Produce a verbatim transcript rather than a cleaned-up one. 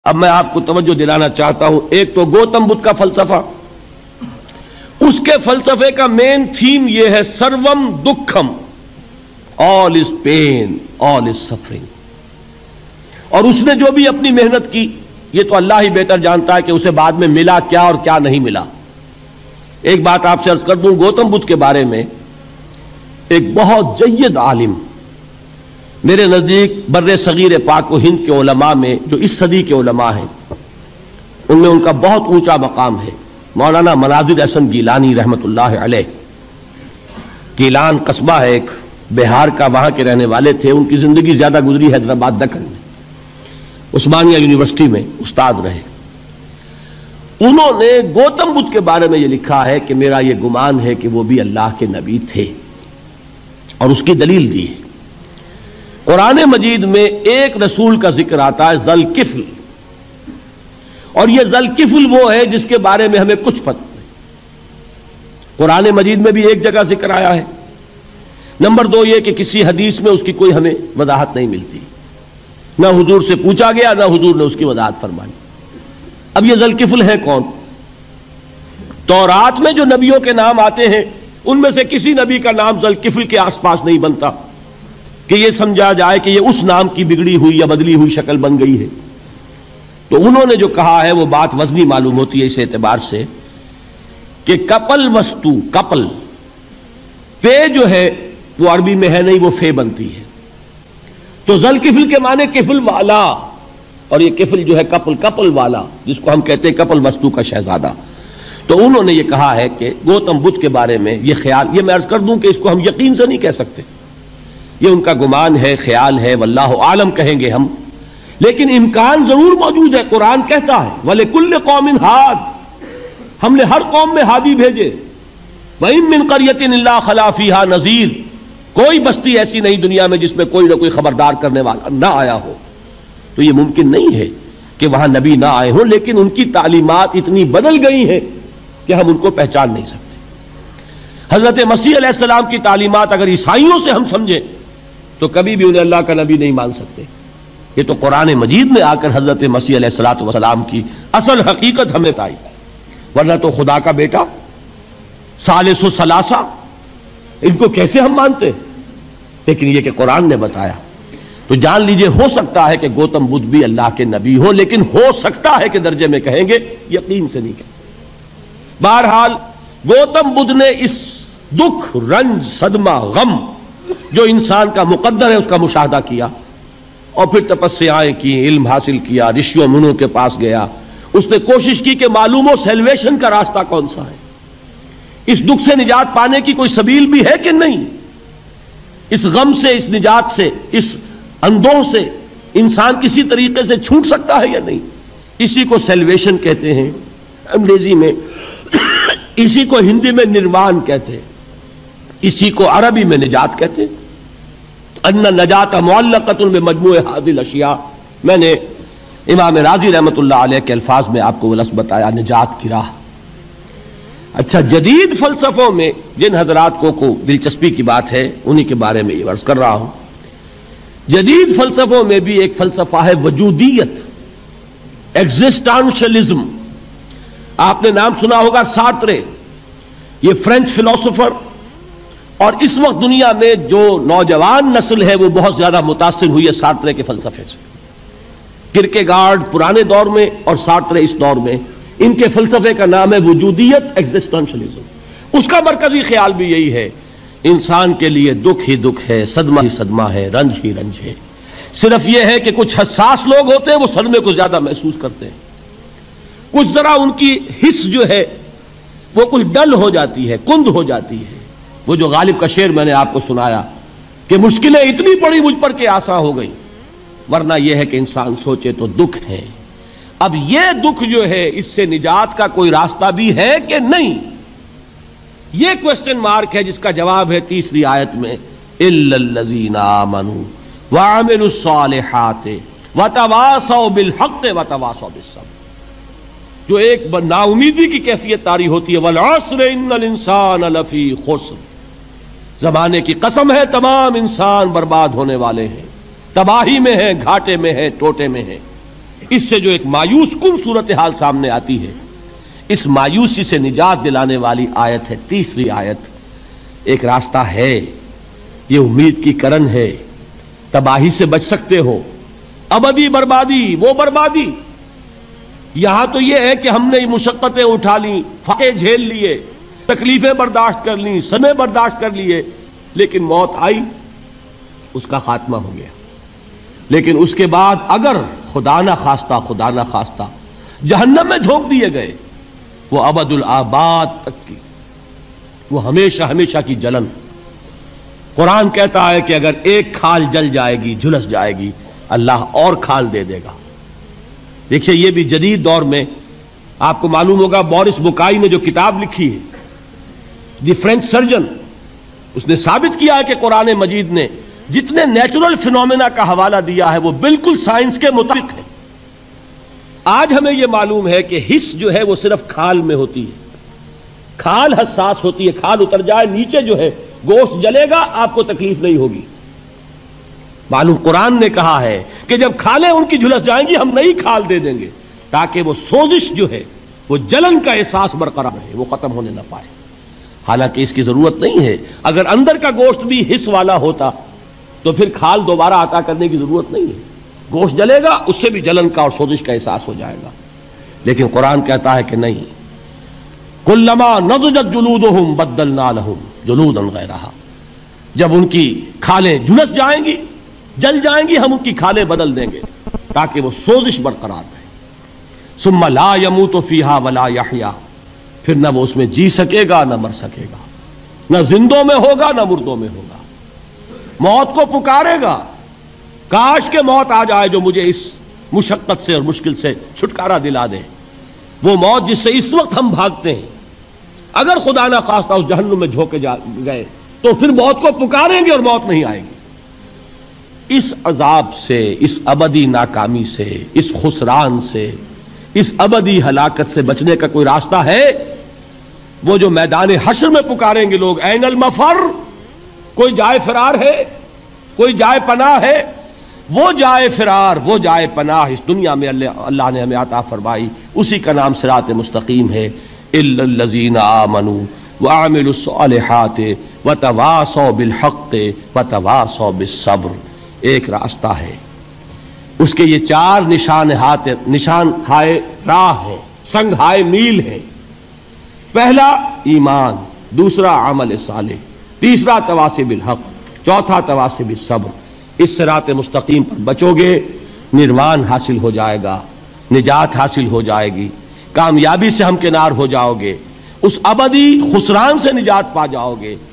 اب میں آپ کو توجہ دلانا چاہتا ہوں، ایک تو گوتم بدھ کا فلسفہ، اس کے فلسفے کا مین تھیم یہ ہے سروم دکھم، آل از پین، آل از سفرنگ. اور اس نے جو بھی اپنی محنت کی یہ تو اللہ ہی بہتر جانتا ہے کہ اسے بعد میں ملا کیا اور کیا نہیں ملا. ایک بات آپ سے عرض کر دوں، گوتم بدھ کے بارے میں ایک بہت جید عالم میرے نزدیک بر صغیر پاک و ہند کے علماء میں جو اس صدی کے علماء ہیں ان میں ان کا بہت اونچا مقام ہے، مولانا مناظر احسن گیلانی رحمت اللہ علیہ. گیلان قصبہ ہے ایک بہار کا، وہاں کے رہنے والے تھے. ان کی زندگی زیادہ گزری حیدرآباد دکن میں، عثمانیہ یونیورسٹی میں استاد رہے. انہوں نے گوتم بدھ کے بارے میں یہ لکھا ہے کہ میرا یہ گمان ہے کہ وہ بھی اللہ کے نبی تھے، اور اس کی دلیل دی ہے. قرآن مجید میں ایک رسول کا ذکر آتا ہے ذوالکفل، اور یہ ذوالکفل وہ ہے جس کے بارے میں ہمیں کچھ پتہ نہیں. قرآن مجید میں بھی ایک جگہ ذکر آیا ہے. نمبر دو یہ کہ کسی حدیث میں اس کی کوئی ہمیں وضاحت نہیں ملتی، نہ حضور سے پوچھا گیا نہ حضور نے اس کی وضاحت فرمائی. اب یہ ذوالکفل ہے کون؟ تورات میں جو نبیوں کے نام آتے ہیں ان میں سے کسی نبی کا نام ذوالکفل کے آس پاس نہیں بنتا کہ یہ سمجھا جائے کہ یہ اس نام کی بگڑی ہوئی یا بدلی ہوئی شکل بن گئی ہے. تو انہوں نے جو کہا ہے وہ بات وزنی معلوم ہوتی ہے اس اعتبار سے کہ کپل وستو، کپل پے جو ہے وہ عربی میں ہے نہیں، وہ فے بنتی ہے. تو ذوالکفل کے معنی کفل والا، اور یہ کفل جو ہے کپل، کپل والا جس کو ہم کہتے ہیں کپل وستو کا شہزادہ. تو انہوں نے یہ کہا ہے کہ گوتم بدھ کے بارے میں یہ خیال، یہ میں عرض کر دوں کہ اس کو ہم یقین سے نہیں کہہ سکتے، یہ ان کا گمان ہے، خیال ہے، واللہ عالم کہیں گے ہم، لیکن امکان ضرور موجود ہے. قرآن کہتا ہے وَلِكُلِّ قَوْمٍ ہَادٍ، ہم نے ہر قوم میں ہادی بھیجے. وَإِن مِّن قَرْيَةٍ إِلَّا خَلَا فِيهَا نَذِيرٌ، کوئی بستی ایسی نہیں دنیا میں جس میں کوئی نہ کوئی خبردار کرنے والا نہ آیا ہو. تو یہ ممکن نہیں ہے کہ وہاں نبی نہ آئے ہوں، لیکن ان کی تعلیمات اتنی بدل گئی ہیں کہ ہم ان کو پہچان نہیں سکتے. حضرت مسیح علیہ السلام کی تعلیمات اگر عیسائیوں سے ہم سمجھیں تو کبھی بھی انہیں اللہ کا نبی نہیں مان سکتے. یہ تو قرآن مجید میں آ کر حضرت مسیح علیہ الصلوۃ والسلام کی اصل حقیقت ہمیں بتائی، ورنہ تو خدا کا بیٹا ثالث ثلاثہ ان کو کیسے ہم مانتے. لیکن یہ کہ قرآن نے بتایا تو جان لیجئے ہو سکتا ہے کہ گوتم بدھ بھی اللہ کے نبی ہو، لیکن ہو سکتا ہے کہ درجے میں کہیں گے، یقین سے نہیں کہیں. بہرحال گوتم بدھ نے اس دکھ، رنج، صدمہ، غم جو انسان کا مقدر ہے اس کا مشاہدہ کیا، اور پھر تپسیائیں کی، علم حاصل کیا، رشیوں منوں کے پاس گیا. اس نے کوشش کی کہ معلوم ہو سیلویشن کا راستہ کون سا ہے، اس دکھ سے نجات پانے کی کوئی سبیل بھی ہے کہ نہیں، اس غم سے، اس نجات سے، اس اندوہ سے انسان کسی طریقے سے چھوٹ سکتا ہے یا نہیں. اسی کو سیلویشن کہتے ہیں انگریزی میں، اسی کو ہندی میں نروان کہتے ہیں، اسی کو عربی میں نجات کہتے ہیں. ان نجات معلقۃ بمجموع هذه الاشیاء، میں نے امام رازی رحمت اللہ علیہ کے الفاظ میں آپ کو وہ لفظ بتایا، نجات کی راہ. اچھا، جدید فلسفوں میں جن حضرات کو کو دلچسپی کی بات ہے انہی کے بارے میں یہ عرض کر رہا ہوں. جدید فلسفوں میں بھی ایک فلسفہ ہے وجودیت، ایگزسٹانشلزم. آپ نے نام سنا ہوگا سارترے، یہ فرینچ فلسفر، اور اس وقت دنیا میں جو نوجوان نسل ہے وہ بہت زیادہ متاثر ہوئی ہے سارترے کے فلسفے سے. کرکیگارڈ پرانے دور میں اور سارترے اس دور میں، ان کے فلسفے کا نام ہے وجودیت، ایگزسٹانشلزم. اس کا مرکزی خیال بھی یہی ہے، انسان کے لیے دکھ ہی دکھ ہے، صدمہ ہی صدمہ ہے، رنج ہی رنج ہے. صرف یہ ہے کہ کچھ حساس لوگ ہوتے ہیں وہ صدمے کو زیادہ محسوس کرتے ہیں، کچھ ذرا ان کی حس جو ہے وہ کچھ ڈل ہو جاتی ہے، کند ہو جاتی ہے. وہ جو غالب کا شعر میں نے آپ کو سنایا کہ مشکلیں اتنی پڑی مجھ پر کہ آساں ہو گئی، ورنہ یہ ہے کہ انسان سوچے تو دکھ ہے. اب یہ دکھ جو ہے اس سے نجات کا کوئی راستہ بھی ہے کہ نہیں، یہ کوشچن مارک ہے جس کا جواب ہے تیسری آیت میں اِلَّا الَّذِينَ آمَنُوا وَعَمِلُوا الصَّالِحَاتِ وَتَوَاصَوْا بِالْحَقِّ وَتَوَاصَوْا بِالصَّبْرِ. جو ایک نا امیدی کی کیفیت طاری ہوتی ہے، وَالْعَصْرِ إِنَّ الْإِنسَانَ لَفِي خُسْرٍ، زمانے کی قسم ہے تمام انسان برباد ہونے والے ہیں، تباہی میں ہیں، گھاٹے میں ہیں، ٹوٹے میں ہیں. اس سے جو ایک مایوس کن صورتحال سامنے آتی ہے، اس مایوسی سے نجات دلانے والی آیت ہے تیسری آیت۔ ایک راستہ ہے، یہ امید کی کرن ہے، تباہی سے بچ سکتے ہو، ابدی بربادی وہ بربادی۔ یہاں تو یہ ہے کہ ہم نے مشقتیں اٹھا لیں، فاقے جھیل لیے، تکلیفیں برداشت کر لیں، صدمے برداشت کر لیے، لیکن موت آئی، اس کا خاتمہ ہو گیا۔ لیکن اس کے بعد اگر خدا نہ خواستہ خدا نہ خواستہ جہنم میں جھونک دیے گئے، وہ ابد الآباد تک کی، وہ ہمیشہ ہمیشہ کی جلن۔ قرآن کہتا ہے کہ اگر ایک کھال جل جائے گی، جھلس جائے گی، اللہ اور کھال دے دے گا۔ دیکھیے یہ بھی جدید دور میں آپ کو معلوم ہوگا، بورس بکائی نے جو کتاب لکھی ہے دی فرینچ سرجن، اس نے ثابت کیا ہے کہ قرآن مجید نے جتنے نیچرل فینومینا کا حوالہ دیا ہے وہ بالکل سائنس کے مطابق ہے۔ آج ہمیں یہ معلوم ہے کہ حس جو ہے وہ صرف کھال میں ہوتی ہے، کھال حساس ہوتی ہے، کھال اتر جائے نیچے جو ہے گوشت جلے گا، آپ کو تکلیف نہیں ہوگی۔ معلوم قرآن نے کہا ہے کہ جب کھالیں ان کی جھلس جائیں گی، ہم نئی کھال دے دیں گے تاکہ وہ سوزش جو ہے، وہ جلن کا احساس برقرار رہے، وہ ختم ہونے نہ پائے۔ حالانکہ اس کی ضرورت نہیں ہے، اگر اندر کا گوشت بھی حس والا ہوتا تو پھر کھال دوبارہ عطا کرنے کی ضرورت نہیں ہے، گوشت جلے گا، اس سے بھی جلن کا اور سوزش کا احساس ہو جائے گا۔ لیکن قرآن کہتا ہے کہ نہیں، کلما نضجت جلودہم بدلنا لہم جلودا غیرہا، جب ان کی کھالیں جھلس جائیں گی، جل جائیں گی، ہم ان کی کھالیں بدل دیں گے تاکہ وہ سوزش برقرار رہے۔ ثم لا يموت فیہا ولا یحیا، پھر نہ وہ اس میں جی سکے گا نہ مر سکے گا، نہ زندوں میں ہوگا نہ مردوں میں ہوگا۔ موت کو پکارے گا، کاش کہ موت آ جائے جو مجھے اس مشقت سے اور مشکل سے چھٹکارا دلا دے۔ وہ موت جس سے اس وقت ہم بھاگتے ہیں، اگر خدا نہ خواستہ اس جہنم میں جھونکے جا گئے تو پھر موت کو پکاریں گے اور موت نہیں آئے گی۔ اس عذاب سے، اس ابدی ناکامی سے، اس خسران سے، اس ابدی ہلاکت سے بچنے کا کوئی راستہ ہے؟ وہ جو میدان حشر میں پکاریں گے لوگ، این المفر، کوئی جائے فرار ہے، کوئی جائے پناہ ہے؟ وہ جائے فرار، وہ جائے پناہ اس دنیا میں اللہ نے ہمیں عطا فرمائی، اسی کا نام صراط مستقیم ہے۔ الا الذین آمنوا وعملوا الصالحات وتواصوا بالحق وتواصوا بالصبر۔ ایک راستہ ہے، اس کے یہ چار نشان ہاتھ نشان ہائے راہ ہے، سنگ ہائے میل ہے۔ پہلا ایمان، دوسرا عمل صالح، تیسرا تواصی بالحق، چوتھا تواصی بالصبر۔ اس صراط مستقیم پر بچو گے، نروان حاصل ہو جائے گا، نجات حاصل ہو جائے گی، کامیابی سے ہمکنار ہو جاؤ گے، اس ابدی خسران سے نجات پا جاؤ گے